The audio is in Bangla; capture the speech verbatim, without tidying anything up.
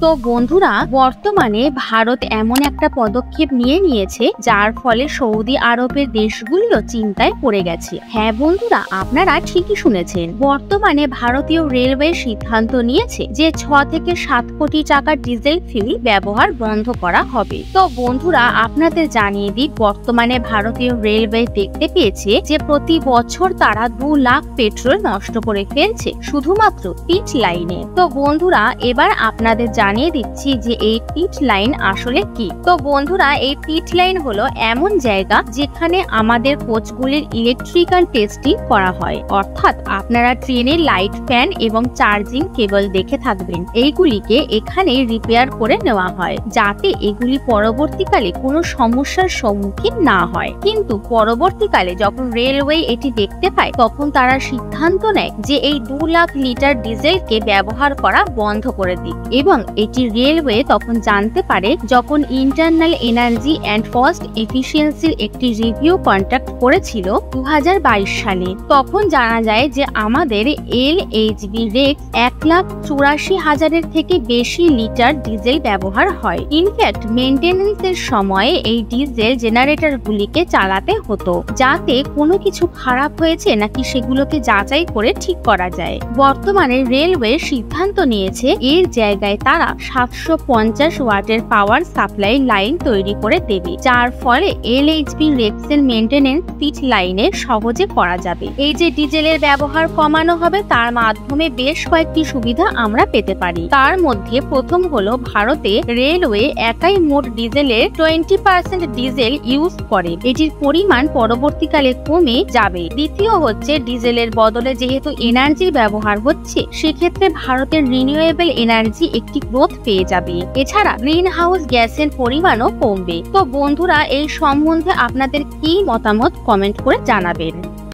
তো বন্ধুরা, বর্তমানে ভারত এমন একটা পদক্ষেপ নিয়ে নিয়েছে যার ফলে সৌদি আরবের দেশগুলো চিন্তায় পড়ে গেছে। হ্যাঁ বন্ধুরা, আপনারা ঠিকই শুনেছেন, বর্তমানে ভারতীয় রেলওয়ে সিদ্ধান্ত নিয়েছে যে ছ থেকে সাত কোটি টাকার ডিজেল ফিল ব্যবহার বন্ধ করা হবে। তো বন্ধুরা, আপনাদের জানিয়ে দিই, বর্তমানে ভারতীয় রেলওয়ে দেখতে পেয়েছে যে প্রতি বছর তারা দু লাখ পেট্রোল নষ্ট করে ফেলছে শুধুমাত্র পিচ লাইনে। তো বন্ধুরা, এবার আপনাদের জানিয়ে দিচ্ছি যে এই পিচ লাইন আসলে কি। তো বন্ধুরা, এই পিচ লাইন হলো এমন জায়গা যেখানে আমাদের কোচগুলির ইলেকট্রিক্যাল টেস্টিং করা হয়, অর্থাৎ আপনারা ট্রেনের লাইট, ফ্যান এবং চার্জিং কেবল দেখে থাকবেন। এইগুলিকে এখানে রিপেয়ার করে নেওয়া হয় যাতে এগুলি পরবর্তীকালে কোনো সমস্যার সম্মুখীন না হয়। কিন্তু পরবর্তীকালে যখন রেলওয়ে এটি দেখতে পায় তখন তারা সিদ্ধান্ত নেয় যে এই দু লাখ লিটার ডিজেলকে ব্যবহার করা বন্ধ করে দিক। এবং এটি রেলওয়ে তখন জানতে পারে যখন ইন্টারনাল এনার্জি অ্যান্ড কস্ট এফিসিয়েন্সির একটি রিভিউ কন্ট্যাক্ট করেছিল দু হাজার বাইশ সালে। তখন জানা যায় যে আমাদের এল এইচ বি রেক্স এক লাখ চুরাশি হাজারের থেকে বেশি লিটার ডিজেল ব্যবহার হয়। ইনফ্যাক্ট মেনটেন্যান্সের সময় এই ডিজেল জেনারেটর গুলিকে চালাতে হতো যাতে কোনো কিছু খারাপ হয়েছে নাকি সেগুলোকে যাচাই করে ঠিক করা যায়। বর্তমানে রেলওয়ে সিদ্ধান্ত নিয়েছে এর জায়গায় তারা সাতশো পঞ্চাশ ওয়াটের পাওয়ার সাপ্লাই লাইন তৈরি করে দেবে, যার ফলে এল এইচ বি রেক্সের মেনটেন্যান্স পিচ লাইনে সহজে করা যাবে। এই যে ডিজেলের ব্যবহার কমানো হবে তার মাধ্যমে বেশ কয়েকটি সুবিধা আমরা পেতে পারি। তার মধ্যে প্রথম হলো ভারতে রেলওয়ে একাই মোট ডিজেলের টোয়েন্টি পার্সেন্ট ডিজেল ইউজ করে, এটির পরিমাণ পরবর্তীকালে কমে যাবে। দ্বিতীয় হচ্ছে ডিজেলের বদলে যেহেতু এনার্জির ব্যবহার হচ্ছে সেক্ষেত্রে ভারতের রিনিউয়েবল এনার্জি একটি গ্রোথ পেয়ে যাবে। এছাড়া গ্রিন হাউস গ্যাসের পরিমাণও কমবে। তো বন্ধুরা, এই সম্বন্ধে আপনাদের কি মতামত কমেন্ট করে জানাবেন।